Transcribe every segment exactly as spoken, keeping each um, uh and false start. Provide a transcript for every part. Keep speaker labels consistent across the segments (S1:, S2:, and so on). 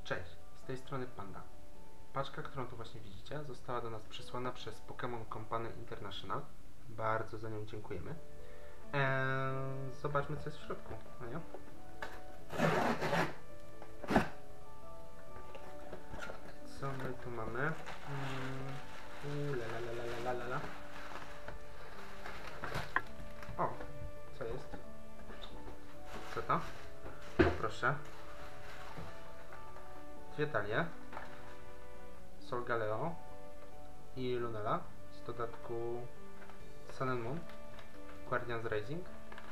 S1: Cześć, z tej strony Panda. Paczka, którą tu właśnie widzicie, została do nas przysłana przez Pokémon Company International. Bardzo za nią dziękujemy. Eee, zobaczmy, co jest w środku. No nie? Co my tu mamy? Mm, la, la, la, la, la, la, la. O, co jest? Co to? Proszę. Dwie talie. Solgaleo i Lunella z dodatku Sun and Moon, Guardians Rising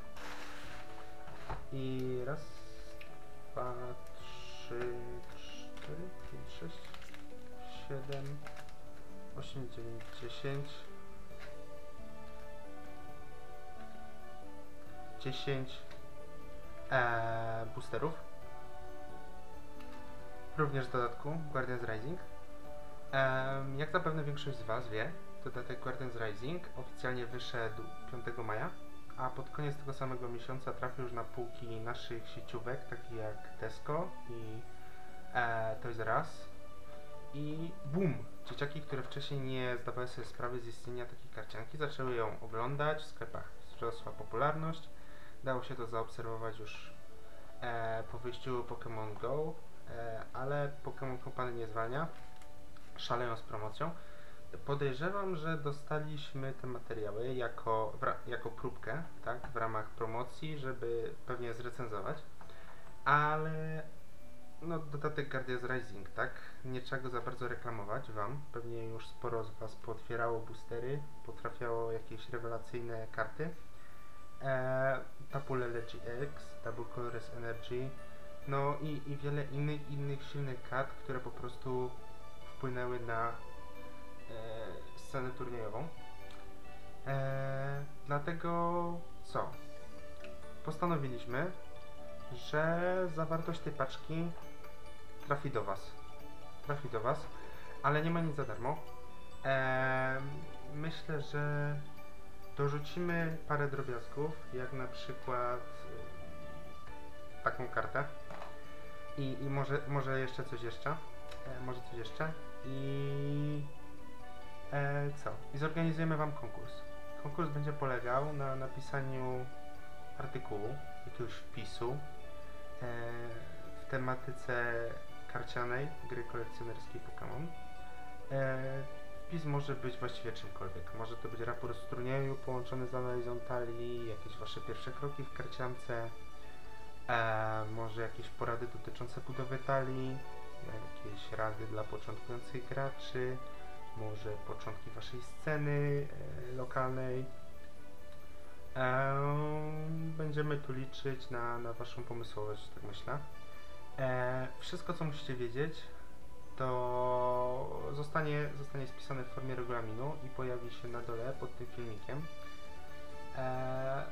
S1: i raz, dwa, trzy, cztery, pięć, sześć, siedem, osiem, dziewięć, dziesięć, dziesięć ee, boosterów, również w dodatku Guardians Rising. Um, jak zapewne większość z Was wie, dodatek Guardians Rising oficjalnie wyszedł piątego maja, a pod koniec tego samego miesiąca trafił już na półki naszych sieciówek, takich jak Tesco i e, Toys R Us. I boom! Dzieciaki, które wcześniej nie zdawały sobie sprawy z istnienia takiej karcianki, zaczęły ją oglądać, w sklepach wzrosła popularność. Dało się to zaobserwować już e, po wyjściu Pokémon Go, e, ale Pokémon Company nie zwalnia. Szaleją z promocją. Podejrzewam, że dostaliśmy te materiały jako, jako próbkę, tak, w ramach promocji, żeby pewnie zrecenzować, ale no, dodatek Guardians Rising, tak, nie trzeba go za bardzo reklamować Wam, pewnie już sporo z Was pootwierało boostery, potrafiało jakieś rewelacyjne karty. Eee, Tapu Lelegy X, Double Colors Energy, no i, i wiele innych, innych silnych kart, które po prostu wpłynęły na e, scenę turniejową. E, dlatego co? Postanowiliśmy, że zawartość tej paczki trafi do Was. Trafi do Was, ale nie ma nic za darmo. E, myślę, że dorzucimy parę drobiazgów, jak na przykład e, taką kartę i, i może, może jeszcze coś jeszcze. E, może coś jeszcze i e, co? I zorganizujemy Wam konkurs. Konkurs będzie polegał na napisaniu artykułu, jakiegoś wpisu e, w tematyce karcianej gry kolekcjonerskiej Pokémon. E, wpis może być właściwie czymkolwiek. Może to być raport z turnieju połączony z analizą talii, jakieś Wasze pierwsze kroki w karciance, e, może jakieś porady dotyczące budowy talii, jakieś rady dla początkujących graczy, może początki Waszej sceny e, lokalnej. E, będziemy tu liczyć na, na Waszą pomysłowość, tak myślę. E, wszystko, co musicie wiedzieć, to zostanie, zostanie spisane w formie regulaminu i pojawi się na dole pod tym filmikiem. E,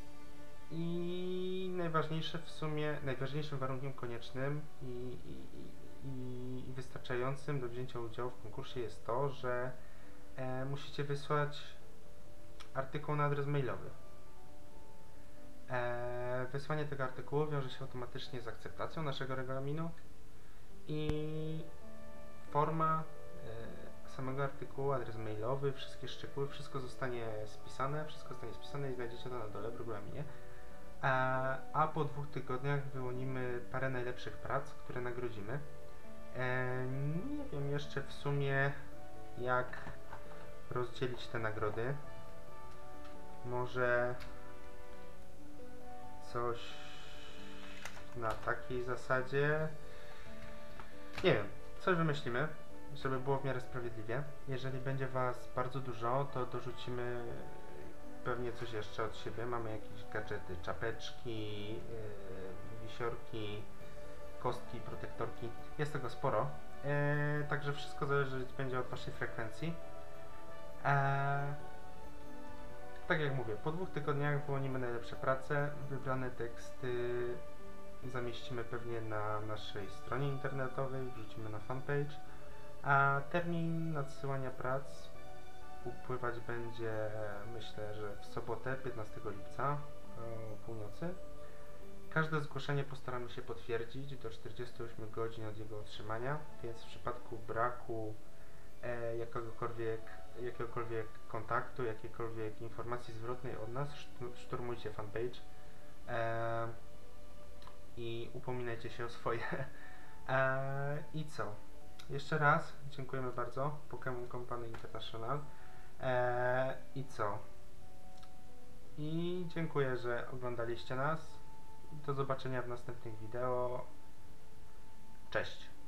S1: I najważniejsze w sumie, najważniejszym warunkiem koniecznym i, i, i wystarczającym do wzięcia udziału w konkursie jest to, że e, musicie wysłać artykuł na adres mailowy. E, wysłanie tego artykułu wiąże się automatycznie z akceptacją naszego regulaminu i forma e, samego artykułu, adres mailowy, wszystkie szczegóły, wszystko zostanie spisane, wszystko zostanie spisane i znajdziecie to na dole w regulaminie. A, a po dwóch tygodniach wyłonimy parę najlepszych prac, które nagrodzimy. E, nie wiem jeszcze w sumie, jak rozdzielić te nagrody. Może coś na takiej zasadzie. Nie wiem, coś wymyślimy, żeby było w miarę sprawiedliwie. Jeżeli będzie Was bardzo dużo, to dorzucimy pewnie coś jeszcze od siebie. Mamy jakieś gadżety, czapeczki, yy, wisiorki, kostki, protektorki. Jest tego sporo. Yy, także wszystko zależy będzie od Waszej frekwencji. Yy, tak jak mówię, po dwóch tygodniach wyłonimy najlepsze prace. Wybrane teksty zamieścimy pewnie na naszej stronie internetowej, wrzucimy na fanpage. A termin nadsyłania prac upływać będzie, myślę, że w sobotę piętnastego lipca o północy. Każde zgłoszenie postaramy się potwierdzić do czterdziestu ośmiu godzin od jego otrzymania, więc w przypadku braku e, jakiegokolwiek, jakiegokolwiek kontaktu, jakiejkolwiek informacji zwrotnej od nas, szturmujcie fanpage e, i upominajcie się o swoje. E, I co? Jeszcze raz dziękujemy bardzo Pokémon Company International. E, I co? I dziękuję, że oglądaliście nas. Do zobaczenia w następnych wideo. Cześć!